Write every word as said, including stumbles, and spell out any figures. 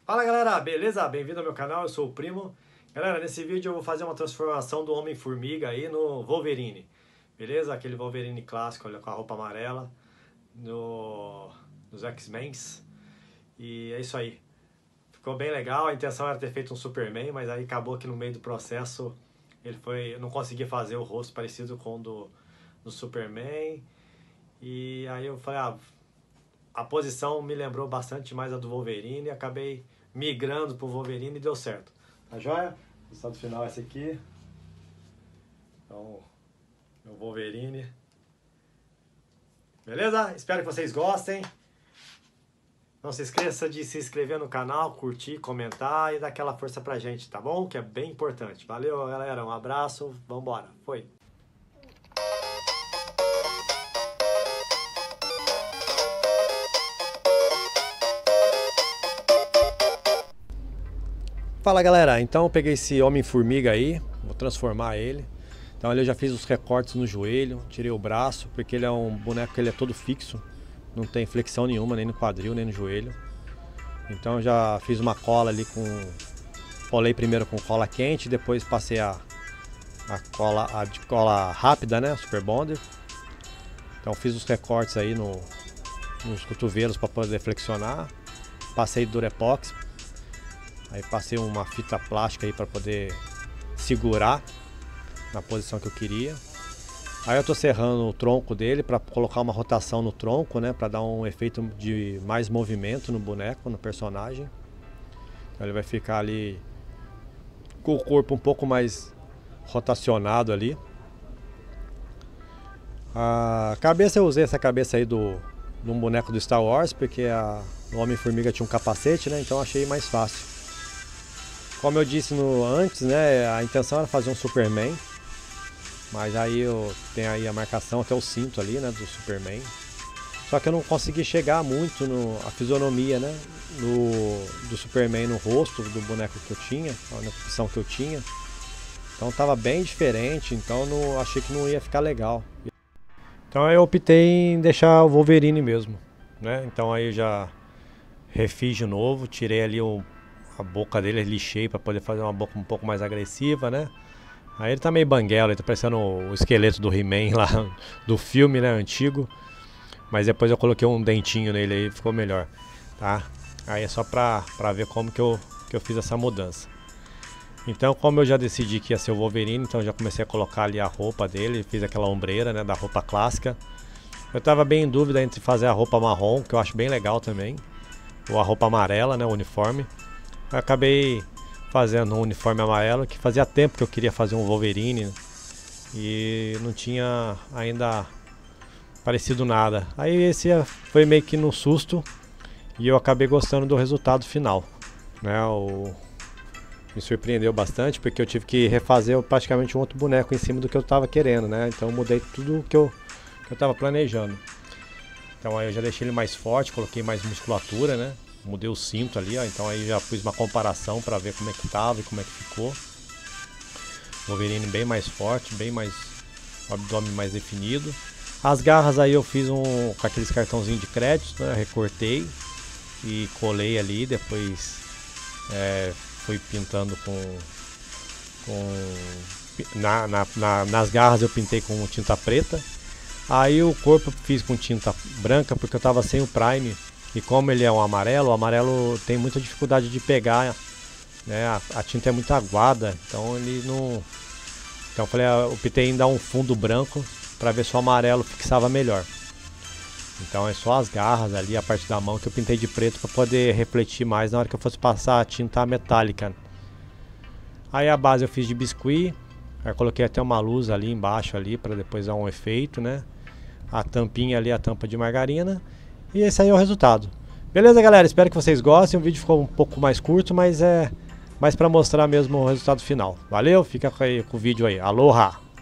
Fala galera, beleza? Bem-vindo ao meu canal, eu sou o Primo. Galera, nesse vídeo eu vou fazer uma transformação do Homem-Formiga aí no Wolverine. Beleza? Aquele Wolverine clássico, olha, com a roupa amarela, no, nos X-Men. E é isso aí. Ficou bem legal, a intenção era ter feito um Superman, mas aí acabou que no meio do processo ele foi, eu não consegui fazer o rosto parecido com o do, do Superman. E aí eu falei, ah, a posição me lembrou bastante mais a do Wolverine e acabei migrando pro Wolverine e deu certo. Tá joia? O resultado final é esse aqui. Então, meu Wolverine. Beleza? Espero que vocês gostem. Não se esqueça de se inscrever no canal, curtir, comentar e dar aquela força pra gente, tá bom? Que é bem importante. Valeu, galera. Um abraço. Vambora. Foi. Fala galera, então eu peguei esse Homem-Formiga aí, vou transformar ele. Então ali eu já fiz os recortes no joelho, tirei o braço, porque ele é um boneco que ele é todo fixo, não tem flexão nenhuma, nem no quadril, nem no joelho. Então eu já fiz uma cola ali com... colei primeiro com cola quente, depois passei a, a cola a de cola rápida, né, Super Bonder. Então fiz os recortes aí no, nos cotovelos para poder flexionar, passei Durepox. Aí passei uma fita plástica aí para poder segurar na posição que eu queria. Aí eu tô serrando o tronco dele para colocar uma rotação no tronco, né, para dar um efeito de mais movimento no boneco, no personagem. Então ele vai ficar ali com o corpo um pouco mais rotacionado ali. A cabeça eu usei essa cabeça aí do de um boneco do Star Wars, porque a, o Homem-Formiga tinha um capacete, né, então achei mais fácil. Como eu disse no, antes, né, a intenção era fazer um Superman, mas aí eu tenho aí a marcação até o cinto ali, né, do Superman. Só que eu não consegui chegar muito no a fisionomia, né, no, do Superman no rosto do boneco que eu tinha, na opção que eu tinha. Então tava bem diferente, então não achei que não ia ficar legal. Então aí eu optei em deixar o Wolverine mesmo, né? Então aí eu já refiz de novo, tirei ali o a boca dele, lixei para poder fazer uma boca um pouco mais agressiva, né? Aí ele tá meio banguela, ele tá parecendo o esqueleto do He-Man lá do filme, né, antigo. Mas depois eu coloquei um dentinho nele aí, ficou melhor, tá? Aí é só pra, pra ver como que eu, que eu fiz essa mudança. Então, como eu já decidi que ia ser o Wolverine, então eu já comecei a colocar ali a roupa dele, fiz aquela ombreira, né, da roupa clássica. Eu tava bem em dúvida entre fazer a roupa marrom, que eu acho bem legal também, ou a roupa amarela, né, o uniforme. Eu acabei fazendo um uniforme amarelo, que fazia tempo que eu queria fazer um Wolverine e não tinha ainda parecido nada. Aí esse foi meio que no susto e eu acabei gostando do resultado final, né? O... Me surpreendeu bastante porque eu tive que refazer praticamente um outro boneco em cima do que eu estava querendo, né? Então eu mudei tudo que eu que eu estava planejando. Então aí eu já deixei ele mais forte, coloquei mais musculatura, né? Mudei o cinto ali, ó, então aí já fiz uma comparação para ver como é que tava e como é que ficou. Wolverine bem mais forte, bem mais, o abdômen mais definido. As garras aí eu fiz um com aqueles cartãozinhos de crédito, né? Recortei e colei ali, depois é, fui pintando com, com na, na, na, nas garras eu pintei com tinta preta. Aí o corpo eu fiz com tinta branca porque eu tava sem o prime. E como ele é um amarelo, o amarelo tem muita dificuldade de pegar, né? A, a tinta é muito aguada, então ele não... Então eu falei, eu optei em dar um fundo branco para ver se o amarelo fixava melhor. Então é só as garras ali, a parte da mão que eu pintei de preto para poder refletir mais na hora que eu fosse passar a tinta metálica. Aí a base eu fiz de biscuit, aí coloquei até uma luz ali embaixo ali para depois dar um efeito, né? A tampinha ali, a tampa de margarina. E esse aí é o resultado. Beleza, galera? Espero que vocês gostem. O vídeo ficou um pouco mais curto, mas é mais para mostrar mesmo o resultado final. Valeu? Fica aí com o vídeo aí. Aloha!